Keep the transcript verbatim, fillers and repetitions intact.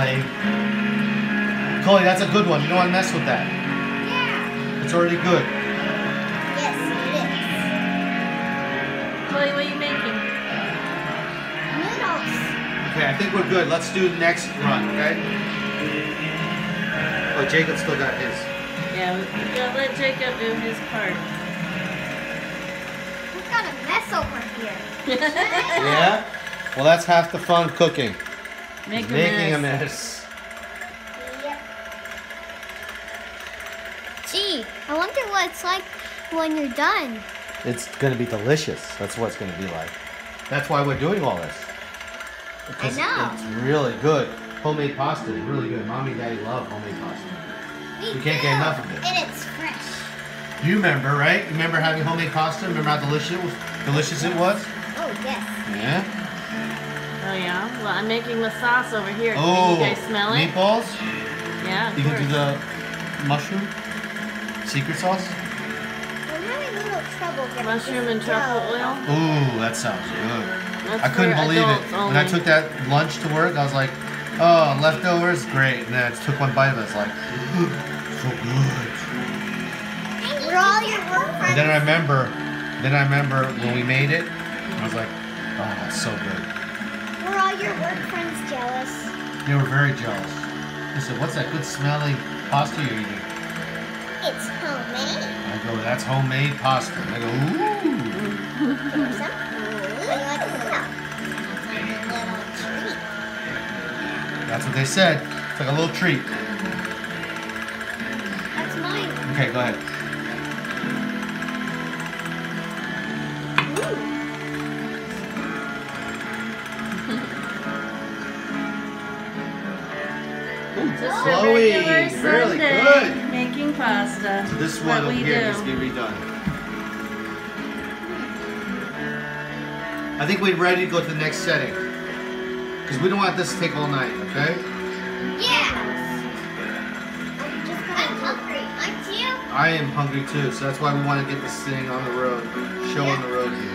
playing. Chloe, that's a good one. You don't want to mess with that. Yeah. It's already good. Yes, it is. Chloe, what are you making? Noodles. Okay, I think we're good. Let's do the next run, okay? Oh, Jacob still got his. Yeah, we gotta let Jacob do his part. We've got a mess over here. Yeah? Well, that's half the fun cooking. Make a Making mess. a mess. Yep. Gee, I wonder what it's like when you're done. It's going to be delicious. That's what it's going to be like. That's why we're doing all this. Because know. It's really good. Homemade pasta is really good. Mommy and Daddy love homemade pasta. Me You can't too. get enough of it. And it's fresh. You remember, right? You remember having homemade pasta? Remember how delicious, delicious it was? Oh, yes. Yeah. Oh yeah? Well, I'm making the sauce over here. Oh, Can you guys smell it? meatballs? Yeah, of You can do course. the mushroom secret sauce? I'm having a little trouble getting Mushroom this and truffle dough. oil. Ooh, that sounds good. That's I couldn't for believe it. adults When I only. took that lunch to work, I was like, oh, leftovers? Great. And then I took one bite of it. It's like, so good. We're all your work And friends. then I remember, then I remember when we made it, I was like, oh, that's so good. We're all your work friends jealous. They were very jealous. They said, what's that good smelling pasta you're eating? It's homemade. I go, that's homemade pasta. And I go, ooh. Here's some. How do you like it? It's like a little treat. That's what they said. It's like a little treat. That's mine. Okay, go ahead. Just a Chloe, regular really Sunday good. making pasta. So this That's one what over we here do. needs to be redone. I think we're ready to go to the next setting. Because we don't want this to take all night, okay? Yeah. I'm just gonna I'm hungry. Aren't you? I am hungry too, so that's why we want to get this thing on the road, show on the road here.